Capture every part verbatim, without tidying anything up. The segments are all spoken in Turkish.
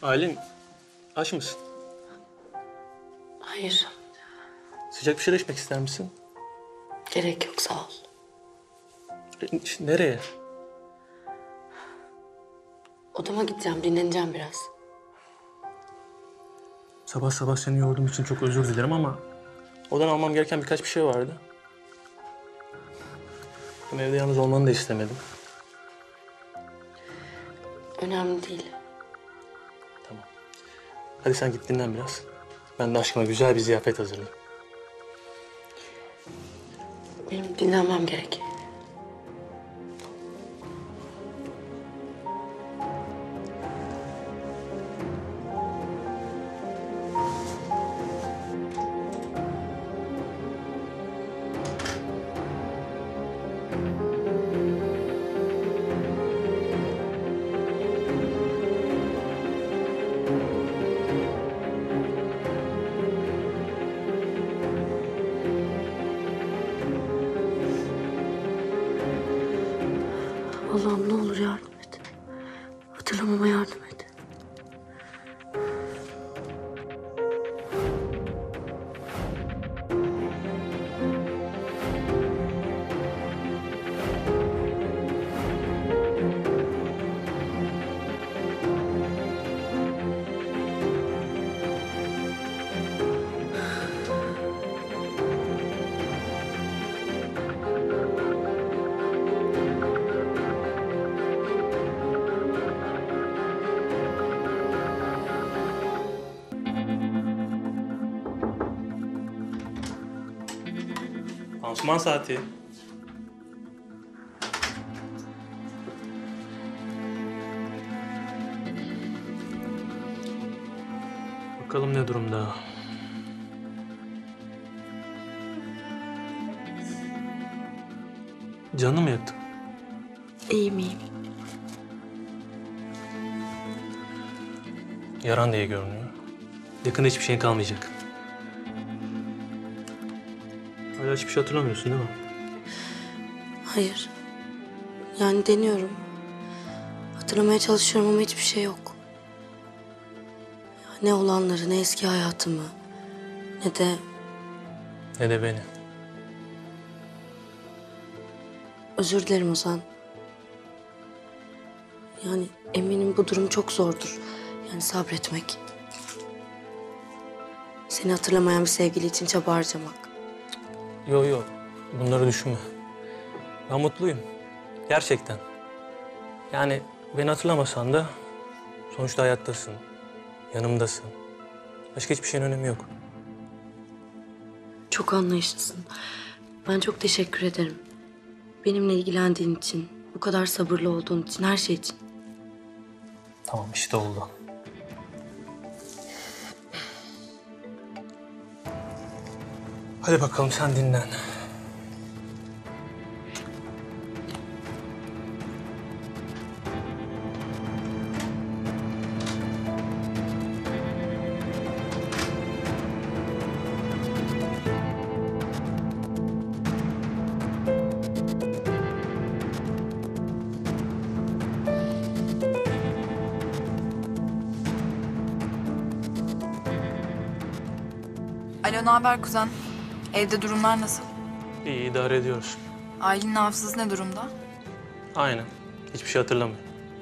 Aylin, aç mısın? Hayır, Sıcak bir şey içmek ister misin? gerek yok sağ ol. E, Nereye? Odama gideceğim, dinleneceğim biraz. Sabah sabah seni yorduğum için çok özür dilerim ama... ...odan almam gereken birkaç bir şey vardı. Hem evde yalnız olmanı da istemedim. Önemli değil. Tamam. Hadi sen git dinlen biraz. Ben de aşkına güzel bir ziyafet hazırlayayım. Benim dinlenmem gerek. Allah'ım ne olur yardım et. Hatırlamama yardım et. Pansuman saati. Bakalım ne durumda. Canını mı yaktın? İyiyim iyiyim. Yaran da iyi görünüyor. Yakında hiçbir şeyin kalmayacak. Hala hiçbir şey hatırlamıyorsun değil mi? Hayır. Yani deniyorum. Hatırlamaya çalışıyorum ama hiçbir şey yok. Ne olanları, ne eski hayatımı, ne de Ne de beni. özür dilerim Ozan. Yani eminim bu durum çok zordur. Yani sabretmek. Seni hatırlamayan bir sevgili için çaba harcamak. Yok yok. Bunları düşünme. Ben mutluyum. Gerçekten. Yani beni hatırlamasan da sonuçta hayattasın. Yanımdasın. Başka hiçbir şeyin önemi yok. Çok anlayışlısın. Ben çok teşekkür ederim. Benimle ilgilendiğin için, bu kadar sabırlı olduğun için, her şey için. Tamam işte oldu. Hadi bakalım sen dinlen. Alo, ne haber kuzen? Evde durumlar nasıl? İyi idare ediyoruz. Aylin'in hafızası ne durumda? Aynen. Hiçbir şey hatırlamıyor.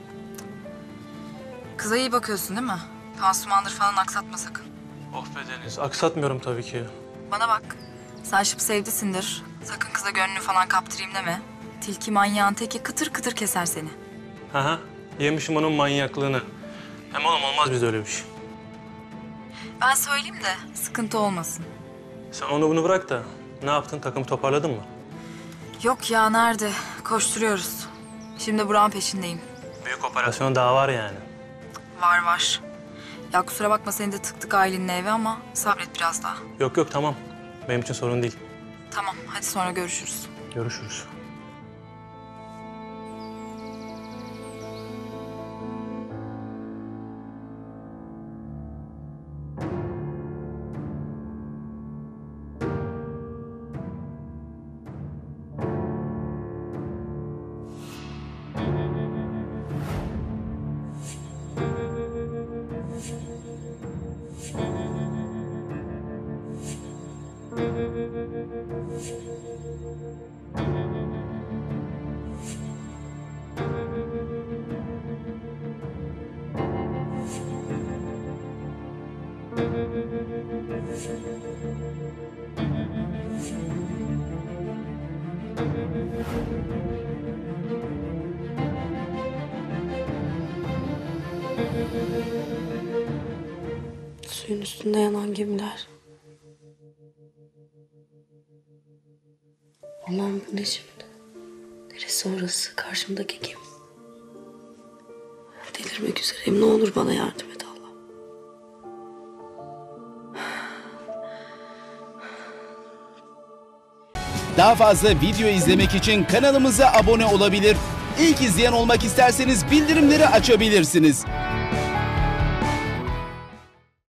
Kıza iyi bakıyorsun değil mi? Pansumandır falan aksatma sakın. Oh be Deniz. Aksatmıyorum tabii ki. Bana bak. Sen şıp sevdisindir. Sakın kıza gönlünü falan kaptırayım deme. Tilki manyağın teki kıtır kıtır keser seni. Aha. Yemişim onun manyaklığını. Hem oğlum olmaz bizde öyle bir şey. Ben söyleyeyim de sıkıntı olmasın. Sen onu bunu bırak da ne yaptın? Takımı toparladın mı? Yok ya, nerede? Koşturuyoruz. Şimdi Burak'ın peşindeyim. Büyük operasyon daha var yani. Var var. Ya kusura bakma, seni de tıktık Aylin'in eve ama sabret biraz daha. Yok yok tamam. Benim için sorun değil. Tamam, hadi sonra görüşürüz. Görüşürüz. Suyun üstünde yanan gemiler. Aman bu ne şimdi? Neresi orası? Karşımdaki kim? Delirmek üzereyim. Ne olur bana yardım et Allah. Daha fazla video izlemek için kanalımıza abone olabilir. İlk izleyen olmak isterseniz bildirimleri açabilirsiniz.